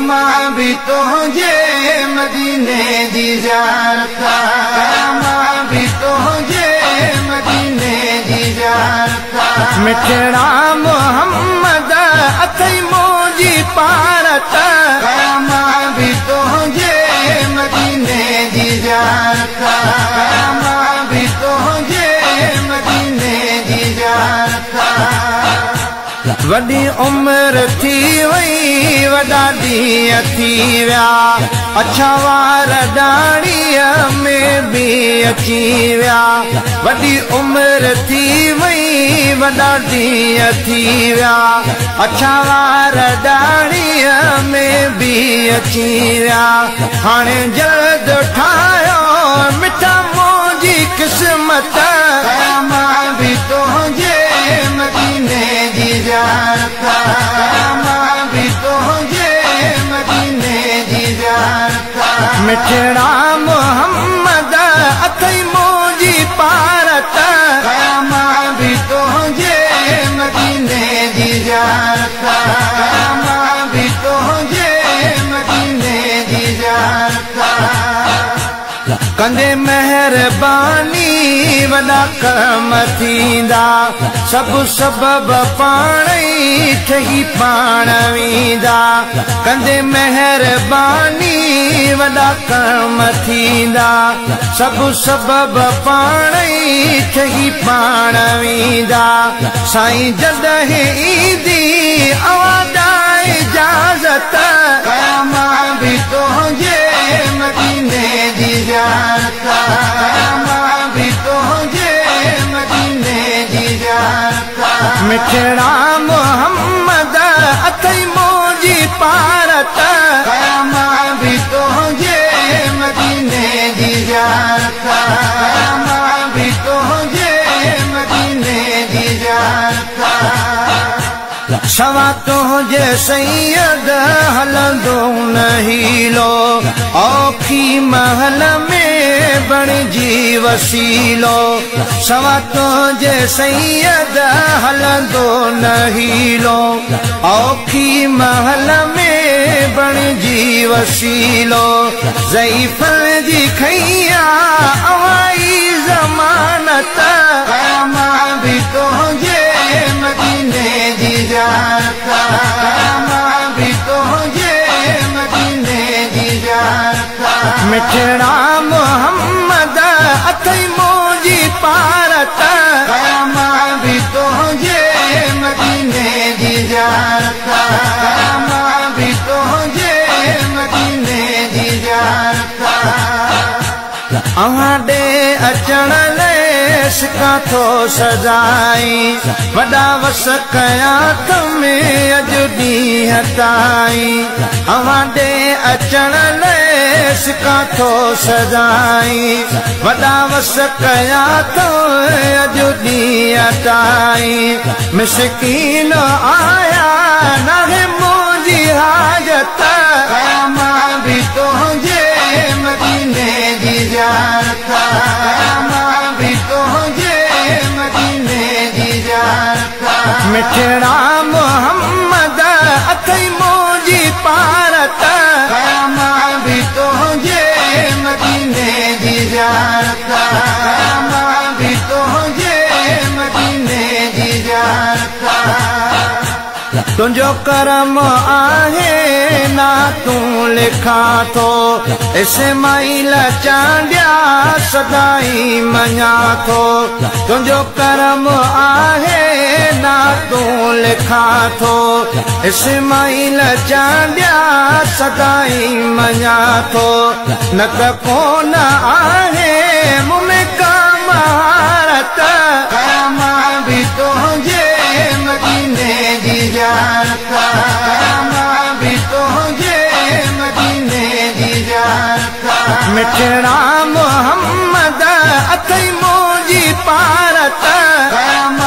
मां भी तुझे मदीने दी ज़ियारत मां भी तुझे मदीने दी ज़ियारत मिठड़ा मोहम्मद अथई मोजी पारत मां भी तुझे मदीने दी ज़ियारत मां भी तुझे मदीने दी ज़ियारत वॾी उम्र थी वई वॾा ॾींहं थी विया अछा वार ॾाड़ीअ में बि अची विया वॾी उम्र थी वई वॾा ॾींहं थी विया अछा वार ॾाड़ीअ में बि अची विया हाणे जल्द ठाहियो मिठा मोजी क़िस्मत मां भी तुझे मदीने दी ज़ियारत मां भी तुझे मदीने दी ज़ियारत मिठड़ा मोहम्मद अथई मोजी पारत मां भी तुझे मदीने दी ज़ियारत मां भी तुझे मदीने दी ज़ियारत कंदे मेहरबानी वॾा कम थींदा सभु सबब पाण ई ठही पाण वेंदा कंदे मेहरबानी वॾा कम थींदा सभु सबब पाण ई ठही पाण वेंदा साईं जॾहिं ईंदी आवाज़ इजाज़त मां भी तुझे मदीने दी ज़ियारत मां भी तुझे मदीने दी ज़ियारत मिठड़ा मोहम्मद अथई मोजी पारत मां भी तुझे मदीने दी ज़ियारत मां भी तुझे मदीने दी ज़ियारत सवा तुझे सैयद हलंदो न हीलो औखी महल में बणिजी वसीलो सवा तुझे सैयद हलंदो न हीलो औखी महल में बणिजी वसीलो ज़ईफ़न जी खैया अवाई ज़मानत मां भी तुझे मदीने दी ज़ियारत मां भी तुझे मदीने दी ज़ियारत मिठड़ा मोहम्मद अथई मोजी पारत मां भी तुझे मदीने दी ज़ियारत मां भी तुझे मदीने दी ज़ियारत अहां अचण लाइ सिका थो सजाई वॾा वस कया में अॼु ॾींहं ताईं अवां ॾे अचण लाइ सिका थो सजाई वॾा वस कया अॼु ॾींहं ताईं मिसकीन आया नाहे मुंहिंजी हाजत मां भी तुझे मदीने दी ज़ियारत मां भी तुझे मदीने दी ज़ियारत मिठड़ा मोहम्मद अथई मोजी पारत मां भी तुझे मदीने दी ज़ियारत मां भी तुझे मदीने दी ज़ियारत तुझो करम आहे ना तूं लिखा थो इस्माइल चांडिया सदाई मञा थो तुझो करम आहे ना तूं लिखा थो इस्माइल चांडिया सदाई मञा थो न त कोन आहे मुमें का महारत मां भी तुझे मदीने दी ज़ियारत मां भी तुझे मदीने दी ज़ियारत मिठड़ा मोहम्मद अथई मोजी पारत